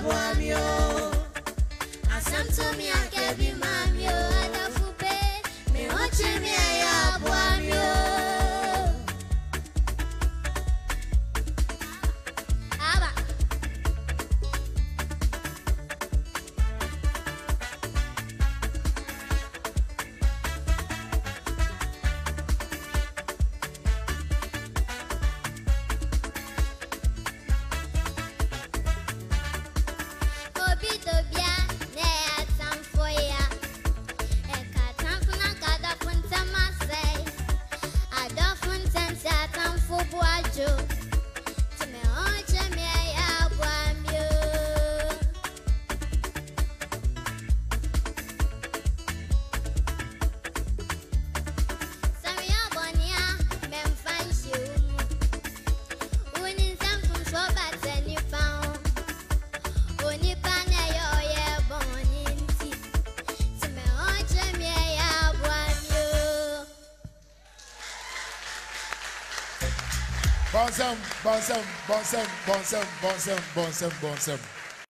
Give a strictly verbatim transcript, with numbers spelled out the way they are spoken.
buamio. Asam to me a kebi mamio. Adafupe me oche me ya buamio. Bonsam, bonsam, bonsam, bonsam, bonsam, bonsam, bonsam.